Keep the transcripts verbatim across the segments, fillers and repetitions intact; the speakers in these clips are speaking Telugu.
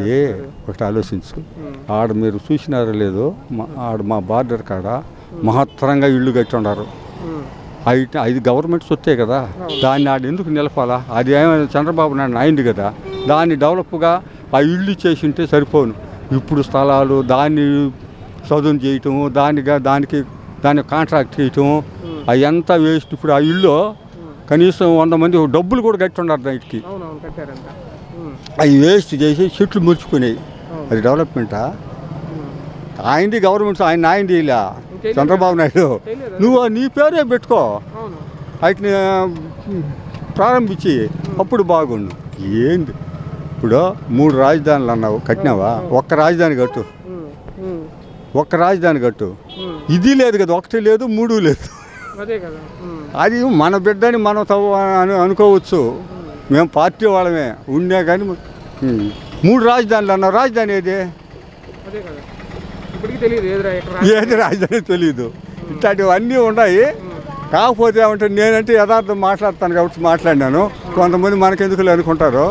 అది ఒకటి ఆలోచించు. ఆడ మీరు చూసినారో లేదో, ఆడ మా బార్డర్ కాడ మహత్తరంగా ఇళ్ళు కట్టి ఉన్నారు. అవి అది గవర్నమెంట్ సొత్తే కదా, దాన్ని ఆడ ఎందుకు నిలపాలా? అది ఏమైనా చంద్రబాబు నాయుడు అయింది కదా, దాన్ని డెవలప్గా ఆ ఇళ్ళు చేసి ఉంటే సరిపోను. ఇప్పుడు స్థలాలు దాన్ని చదువు చేయటము, దానిగా దానికి దాన్ని కాంట్రాక్ట్ చేయటం అవంతా వేస్ట్. ఇప్పుడు ఆ ఇల్లు కనీసం వంద మంది డబ్బులు కూడా కట్టి ఉన్నారు దానికి. అవి వేస్ట్ చేసి చెట్లు ముడుచుకునేవి. అది డెవలప్మెంటా? ఆయనది గవర్నమెంట్, ఆయన ఆయనది ఇలా చంద్రబాబు నాయుడు. నువ్వు నీ పేరే పెట్టుకో, వాటిని ప్రారంభించి అప్పుడు బాగుండు. ఏంది ఇప్పుడు మూడు రాజధానులు అన్నావు, కట్టినావా? ఒక్క రాజధాని కట్టు, ఒక్క రాజధాని కట్టు. ఇది లేదు కదా, ఒకటి లేదు, మూడు లేదు. అది మన బిడ్డని మనం తవ్వ అని అనుకోవచ్చు. మేము పార్టీ వాళ్ళమే ఉండే కానీ మూడు రాజధానులు అన్నావు. రాజధాని ఏది? ఏది రాజధాని తెలియదు. ఇట్లాంటివన్నీ ఉన్నాయి. కాకపోతే ఏమంటే నేనంటే యథార్థం మాట్లాడతాను కాబట్టి మాట్లాడినాను. కొంతమంది మనకెందుకు అనుకుంటారు.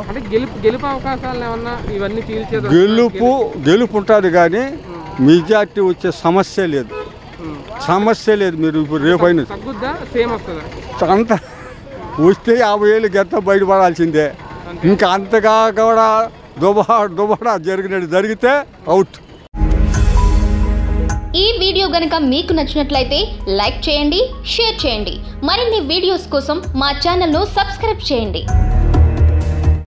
గెలుపు గెలుపు ఉంటుంది కానీ మెజార్టీ వచ్చే సమస్య లేదు, సమస్య లేదు. మీరు ఇప్పుడు రేపు అయిన అంత వస్తే యాభై ఏళ్ళు గెత్త బయటపడాల్సిందే. ఇంకా అంతగా కూడా దుబా దుబడా జరిగినట్టు జరిగితే అవుట్. ఈ వీడియో గనుక మీకు నచ్చినట్లయితే లైక్ చేయండి, షేర్ చేయండి. మరిన్ని వీడియోస్ కోసం మా ఛానల్ను సబ్స్క్రైబ్ చేయండి.